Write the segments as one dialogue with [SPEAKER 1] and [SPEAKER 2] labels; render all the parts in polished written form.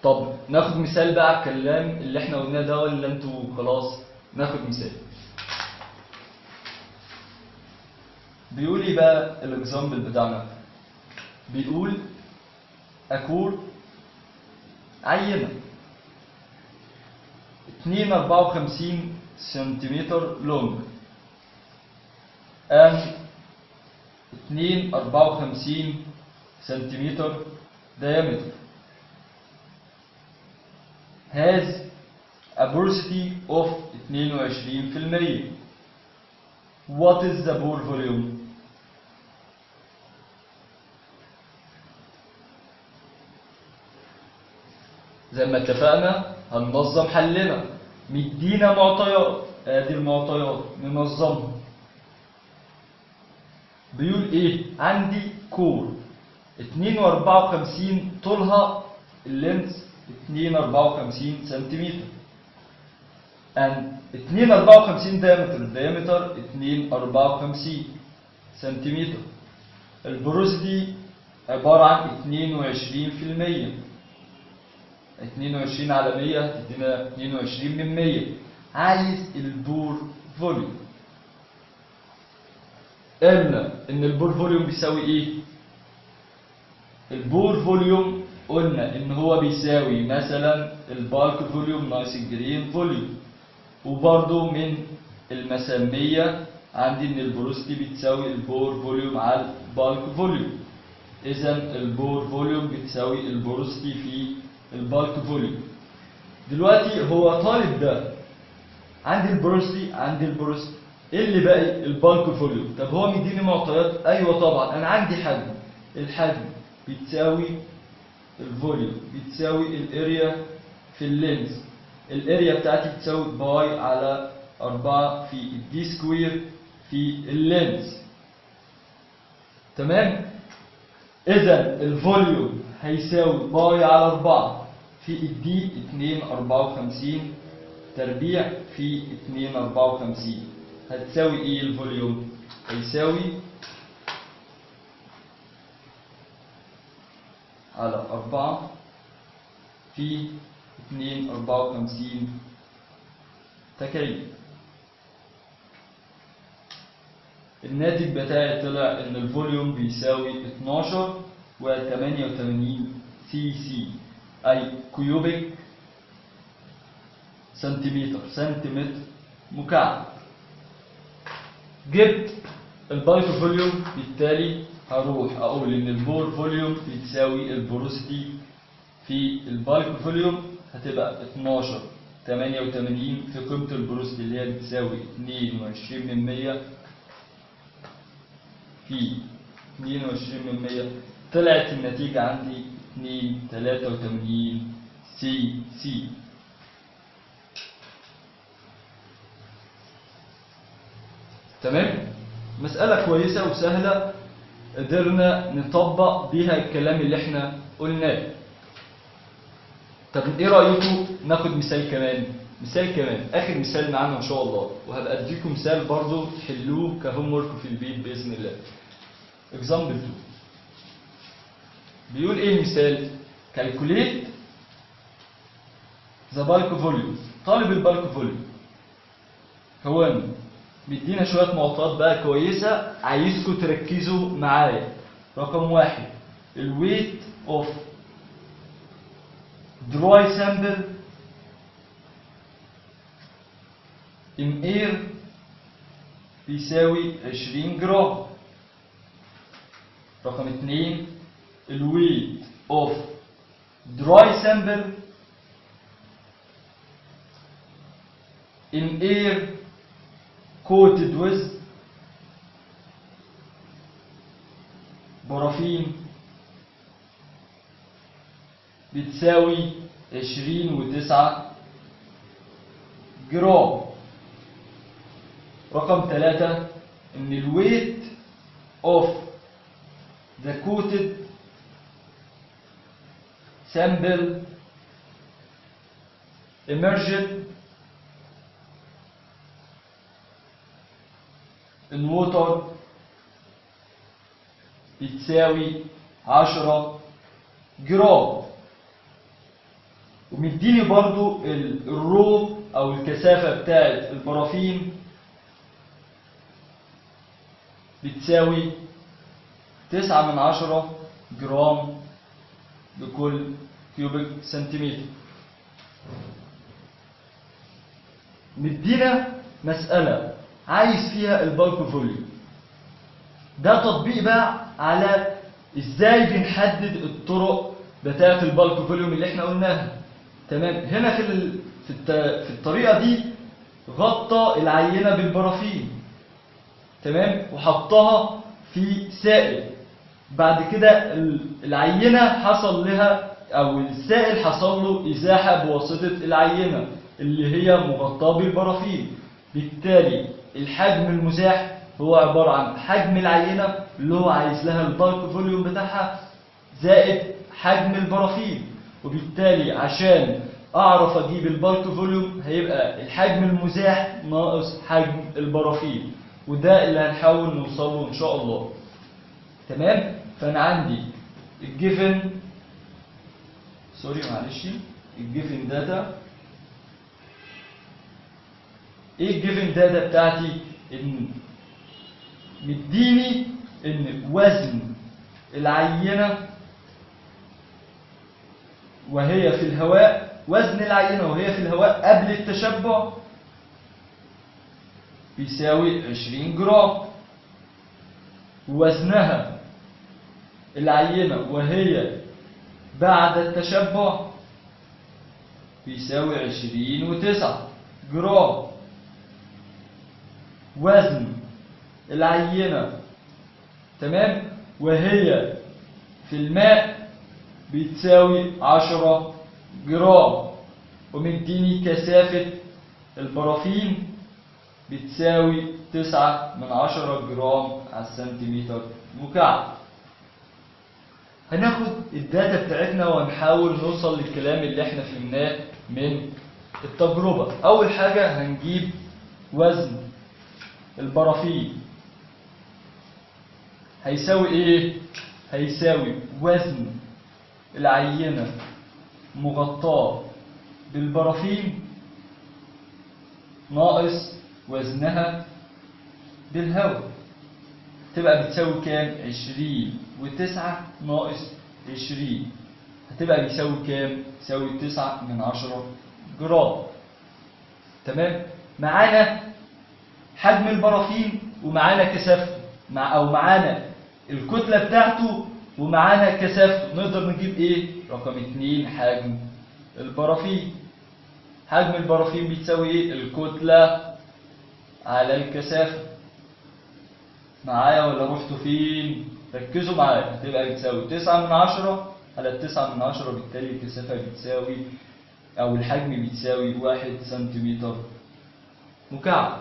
[SPEAKER 1] طب ناخد مثال بقى على الكلام اللي احنا قلناه ده، ولا انتوا خلاص؟ ناخد مثال. بيقول ايه بقى الاكزامبل بتاعنا؟ بيقول اكور عينة 254 سنتيمتر لونج and 254 سنتيمتر diameter has a porosity of 22%. What is the pore volume? زي ما اتفقنا هننظم حلنا، مدينا معطيات، ادي المعطيات ننظمها. بيقول ايه؟ عندي كور 254 طولها اللينس 254 سنتيمتر and 254 diameter 254 سنتيمتر. البروسيتي عبارة عن 22%. 22 على 100 هتدينا 22 من 100. عايز البور فوليوم. قلنا ان البور فوليوم بيساوي ايه؟ البور فوليوم قلنا ان هو بيساوي مثلا البالك فوليوم ناقص الجرين فوليوم، وبرضو من المسمية عندي ان البروستي بتساوي البور فوليوم على البالك فوليوم. اذا البور فوليوم بتساوي البروستي في البالك فوليوم. دلوقتي هو طالب ده، عندي البروستي عندي البروستي، ايه اللي باقي؟ البالك فوليوم. طب هو مديني معطيات؟ ايوه طبعا انا عندي حجم، الحجم بتساوي الفوليوم بتساوي الاريا في اللينز. الاريا بتاعتي بتساوي باي على 4 في الدي سكوير في اللينز. تمام؟ اذا الفوليوم هيساوي باي على 4 في الدي 254 تربيع في 254. هتساوي ايه الفوليوم؟ هيساوي على 4 في 254 تكعيب. الناتج بتاعي طلع ان الفوليوم بيساوي 12.88 سي سي، اي كيوبيك سنتيمتر مكعب. جبت البالك فوليوم، بالتالي هروح اقول ان البور فوليوم بتساوي البوروسيتي في البالك فوليوم هتبقى 12.88 في قيمة البروسيتي اللي هي بتساوي 22 من 100 في 22 من 100. طلعت النتيجة عندي 2.83 سي سي. تمام؟ مسألة كويسة وسهلة قدرنا نطبق بيها الكلام اللي احنا قلناه. طب ايه رأيكم ناخد مثال كمان؟ مثال كمان، آخر مثال معانا إن شاء الله، وهبقى أديكم مثال برضو تحلوه كهوم ورك في البيت بإذن الله. Example 2 بيقول إيه المثال؟ Calculate the bulk volume. طالب البالك فوليوم. هو بيدينا شوية معطيات بقى كويسة، عايزكم تركزوا معايا. رقم 1 الويت اوف dry sample in air بيساوي 20 جرام. رقم 2 الويت اوف dry sample in air coated with بارافين بتساوي 20.9 جرام. رقم 3 ان الويت of the coated sample immerged in water بتساوي 10 جرام. ومديني برضو الرو او الكثافة بتاعت البرافين بتساوي 9 جرام لكل كيوبيك سنتيمتر. مدينا مسألة عايز فيها البالك فوليوم. ده تطبيق بقى على ازاي بنحدد الطرق بتاعة البالك فوليوم اللي احنا قلناها. تمام. هنا في الطريقة دي غطى العينة بالبرافين، تمام، وحطها في سائل. بعد كده العينة حصل لها او السائل حصل له ازاحة بواسطة العينة اللي هي مغطاة بالبرافين. بالتالي الحجم المزاح هو عبارة عن حجم العينة اللي هو عايز لها البالك فوليوم بتاعها زائد حجم البرافين. وبالتالي عشان اعرف اجيب البالك فوليوم هيبقى الحجم المزاح ناقص حجم البرافين، وده اللي هنحاول نوصله ان شاء الله. تمام. فانا عندي الجيفن الجيفن داتا. ايه الجيفن داتا بتاعتي؟ ان مديني ان وزن العينة وهي في الهواء، وزن العينة وهي في الهواء قبل التشبع بيساوي 20 جرام. وزنها العينة وهي بعد التشبع بيساوي 20.9 جرام. وزن العينة تمام وهي في الماء بتساوي 10 جرام. ومديني كثافة البرافين بتساوي 9 جرام على السنتيمتر مكعب. هناخد الداتا بتاعتنا ونحاول نوصل للكلام اللي احنا فهمناه من التجربة. أول حاجة هنجيب وزن البرافين هيساوي ايه؟ هيساوي وزن العينة مغطاة بالبرافين ناقص وزنها بالهواء. تبقى بتساوي كام؟ 20.9 ناقص 20 هتبقى بيساوي كام؟ تساوي 9 جرام. تمام. معانا حجم البرافين ومعانا كثافته او معانا الكتلة بتاعته ومعانا كثافته. نقدر نجيب ايه؟ رقم 2 حجم البرافين. حجم البرافين بيتساوي ايه؟ الكتلة على الكثافة. معايا ولا رحتوا فين؟ ركزوا معايا. هتبقى بتساوي 9 على 9، بالتالي الكثافة بتساوي او الحجم بيتساوي 1 سنتيمتر مكعب.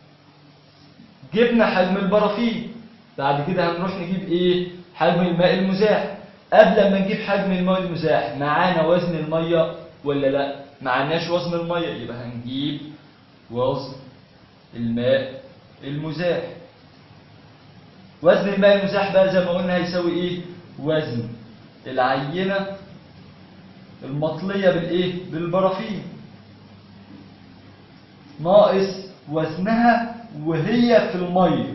[SPEAKER 1] جبنا حجم البرافين. بعد كده هنروح نجيب ايه؟ حجم الماء المزاح. قبل ما نجيب حجم الماء المزاح معانا وزن المية ولا لا؟ معناش وزن المية، يبقى هنجيب وزن الماء المزاح. وزن الماء المزاح بقى زي ما قلنا هيساوي ايه؟ وزن العينة المطلية بالايه؟ بالبرافين ناقص وزنها وهي في المية.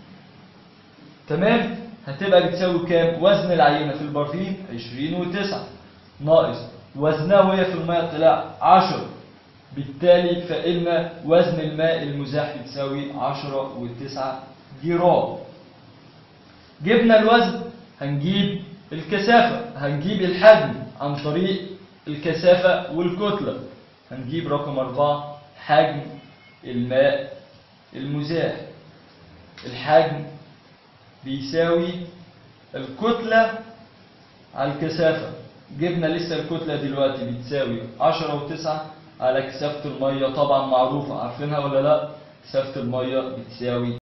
[SPEAKER 1] تمام. هتبقى بتساوي كام؟ وزن العينة في البرافين 20.9 ناقص وزنها وهي في المية طلع 10. بالتالي فإن وزن الماء المزاح بتساوي 10.9 جرام. جبنا الوزن هنجيب الكثافة، هنجيب الحجم عن طريق الكثافة والكتلة. هنجيب رقم 4 حجم الماء المزاح. الحجم بيساوي الكتلة على الكثافة. جبنا لسه الكتلة دلوقتي بتساوي 10.9 على كثافة المية، طبعا معروفة عارفينها ولا لا؟ كثافة المية بتساوي